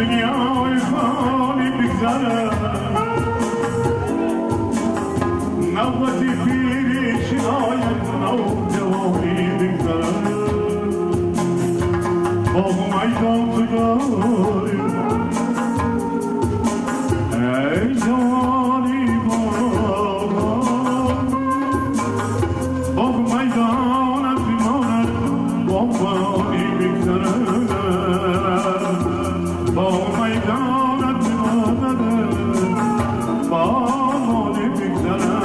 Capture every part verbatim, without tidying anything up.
دنیای خالی بگذره نوبتی پیری شاید نو جوانی بگذره باغ و میدان تو داری ای جوانی باغ باغ و میدانت بیماند باغبانی بگذره باغ و میدانت بیماند باغبانی بگذره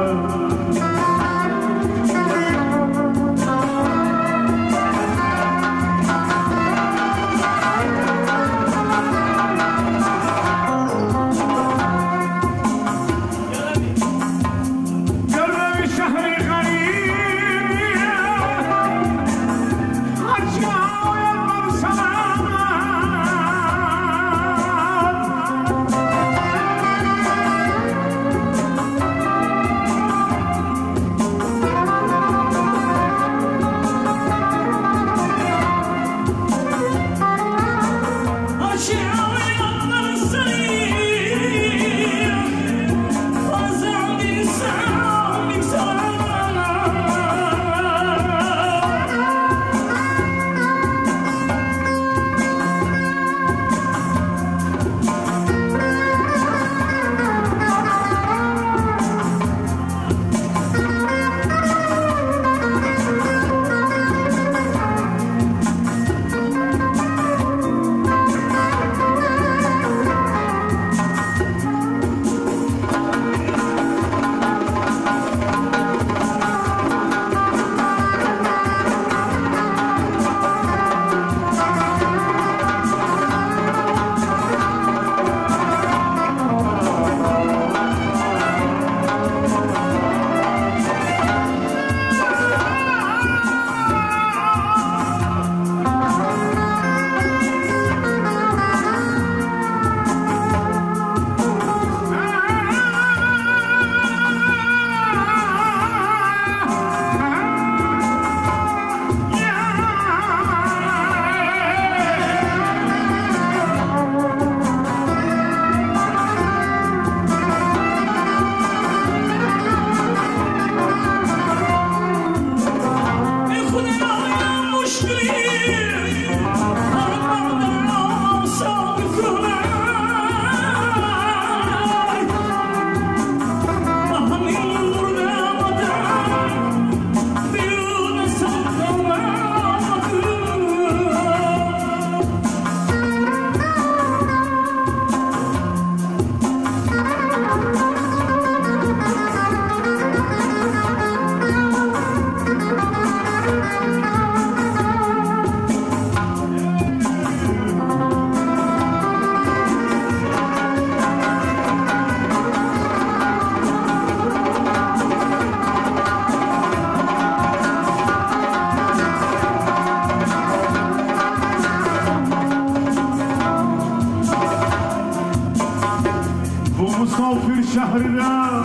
مسافر شهر را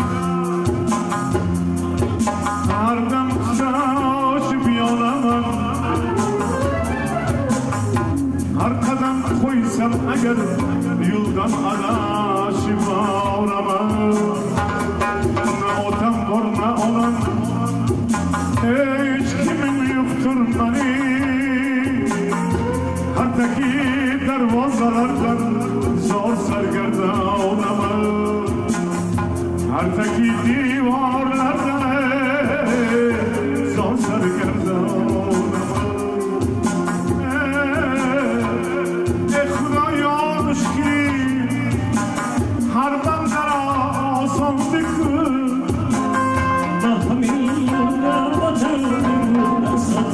هر دم خوش بیانم هر قدم خویسم اگر یلدان علاش بارم نه آتم بار نه آنم هیچ کمیم یفتر منی حتی که دروازلردن زار سرگردانم هر تکی دیوارلردن زار سرگردانم ای خدایا مشکلی هر بندر آسان بکن با همین وطن نصد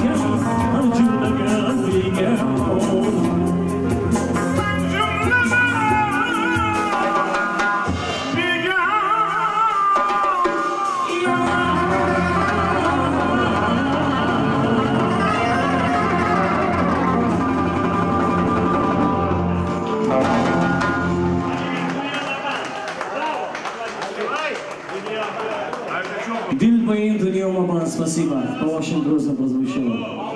Дилбаин Дуниома, спасибо. По вашим грузам прозвучало.